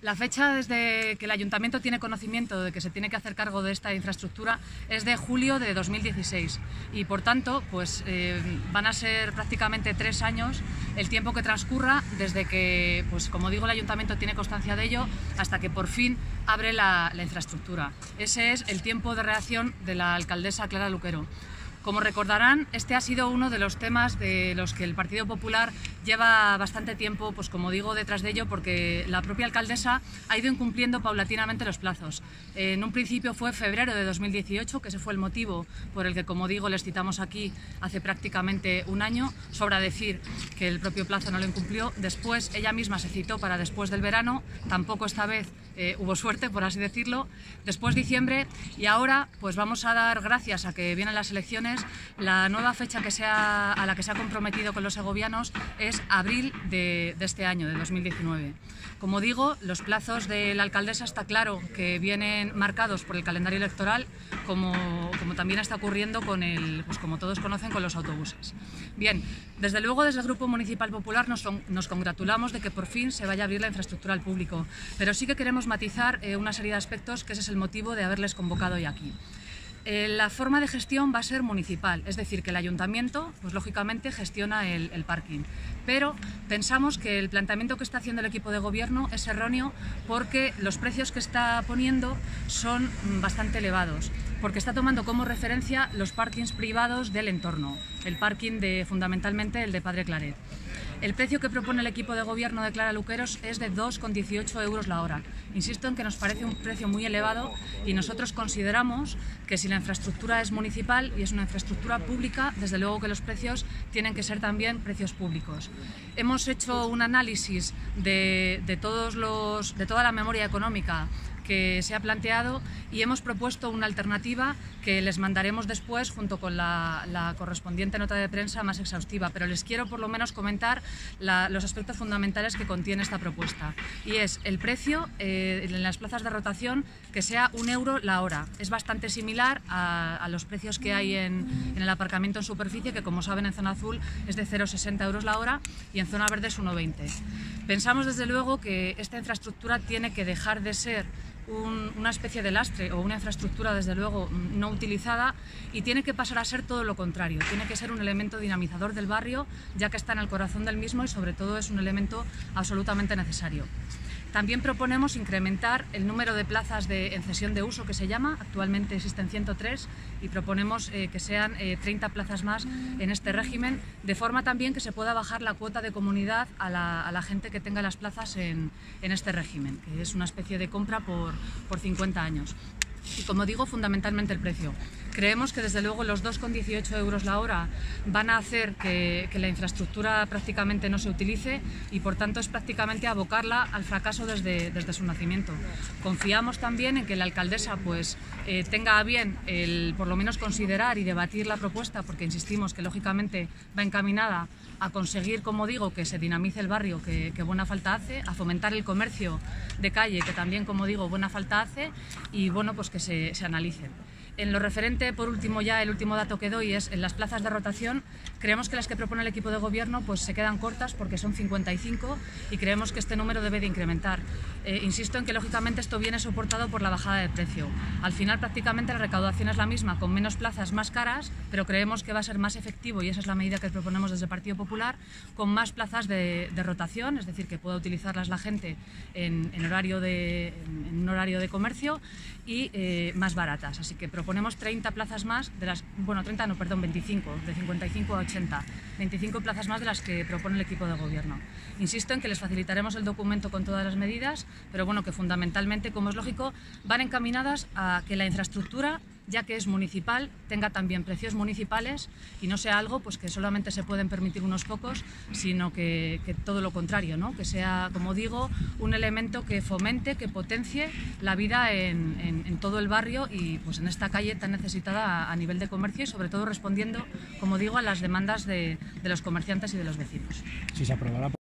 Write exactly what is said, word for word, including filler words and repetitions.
La fecha desde que el Ayuntamiento tiene conocimiento de que se tiene que hacer cargo de esta infraestructura es de julio de dos mil dieciséis y, por tanto, pues, eh, van a ser prácticamente tres años el tiempo que transcurra desde que, pues, como digo, el Ayuntamiento tiene constancia de ello hasta que por fin abre la, la infraestructura. Ese es el tiempo de reacción de la alcaldesa Clara Luquero. Como recordarán, este ha sido uno de los temas de los que el Partido Popular lleva bastante tiempo, pues como digo, detrás de ello, porque la propia alcaldesa ha ido incumpliendo paulatinamente los plazos. En un principio fue febrero de dos mil dieciocho, que ese fue el motivo por el que, como digo, les citamos aquí hace prácticamente un año. Sobra decir que el propio plazo no lo incumplió. Después ella misma se citó para después del verano, tampoco esta vez eh, hubo suerte, por así decirlo. Después diciembre, y ahora pues vamos a dar gracias a que vienen las elecciones. La nueva fecha que se ha, a la que se ha comprometido con los segovianos es abril de, de este año, de dos mil diecinueve. Como digo, los plazos de la alcaldesa está claro que vienen marcados por el calendario electoral, como, como también está ocurriendo con el, pues como todos conocen, con los autobuses. Bien, desde luego desde el Grupo Municipal Popular nos, nos congratulamos de que por fin se vaya a abrir la infraestructura al público, pero sí que queremos matizar eh, una serie de aspectos que ese es el motivo de haberles convocado hoy aquí. Eh, la forma de gestión va a ser municipal, es decir, que el Ayuntamiento, pues lógicamente, gestiona el, el parking. Pero pensamos que el planteamiento que está haciendo el equipo de gobierno es erróneo porque los precios que está poniendo son bastante elevados, porque está tomando como referencia los parkings privados del entorno, el parking de, fundamentalmente, el de Padre Claret. El precio que propone el equipo de gobierno de Clara Luquero es de dos coma dieciocho euros la hora. Insisto en que nos parece un precio muy elevado y nosotros consideramos que si la infraestructura es municipal y es una infraestructura pública, desde luego que los precios tienen que ser también precios públicos. Hemos hecho un análisis de, de, todos los, de toda la memoria económica que se ha planteado y hemos propuesto una alternativa que les mandaremos después junto con la, la correspondiente nota de prensa más exhaustiva, pero les quiero por lo menos comentar la, los aspectos fundamentales que contiene esta propuesta, y es el precio eh, en las plazas de rotación, que sea un euro la hora. Es bastante similar a, a los precios que hay en, en el aparcamiento en superficie, que como saben en zona azul es de cero coma sesenta euros la hora y en zona verde es uno coma veinte. Pensamos desde luego que esta infraestructura tiene que dejar de ser Un, una especie de lastre o una infraestructura desde luego no utilizada y tiene que pasar a ser todo lo contrario, tiene que ser un elemento dinamizador del barrio, ya que está en el corazón del mismo y sobre todo es un elemento absolutamente necesario. También proponemos incrementar el número de plazas de, en cesión de uso, que se llama. Actualmente existen ciento tres y proponemos eh, que sean eh, treinta plazas más en este régimen, de forma también que se pueda bajar la cuota de comunidad a la, a la gente que tenga las plazas en, en este régimen, que es una especie de compra por, por cincuenta años. Y como digo, fundamentalmente el precio. Creemos que desde luego los dos coma dieciocho euros la hora van a hacer que, que la infraestructura prácticamente no se utilice y por tanto es prácticamente abocarla al fracaso desde, desde su nacimiento. Confiamos también en que la alcaldesa pues, eh, tenga a bien el, por lo menos considerar y debatir la propuesta, porque insistimos que lógicamente va encaminada a conseguir, como digo, que se dinamice el barrio, que, que buena falta hace, a fomentar el comercio de calle, que también, como digo, buena falta hace, y bueno, pues que se, se analicen. En lo referente, por último ya, el último dato que doy es en las plazas de rotación. Creemos que las que propone el equipo de gobierno pues se quedan cortas porque son cincuenta y cinco y creemos que este número debe de incrementar. Eh, insisto en que lógicamente esto viene soportado por la bajada de precio. Al final prácticamente la recaudación es la misma, con menos plazas más caras, pero creemos que va a ser más efectivo, y esa es la medida que proponemos desde el Partido Popular, con más plazas de, de rotación, es decir, que pueda utilizarlas la gente en, en, horario de, en, en un horario de comercio y eh, más baratas. Así que proponemos treinta plazas más, de las, bueno, treinta no, perdón, veinticinco, de cincuenta y cinco a ochenta, veinticinco plazas más de las que propone el equipo de gobierno. Insisto en que les facilitaremos el documento con todas las medidas, pero bueno, que fundamentalmente, como es lógico, van encaminadas a que la infraestructura, ya que es municipal, tenga también precios municipales y no sea algo pues, que solamente se pueden permitir unos pocos, sino que, que todo lo contrario, ¿no? Que sea, como digo, un elemento que fomente, que potencie la vida en, en, en todo el barrio y pues, en esta calle tan necesitada a, a nivel de comercio y sobre todo respondiendo, como digo, a las demandas de, de los comerciantes y de los vecinos. Si se aprobará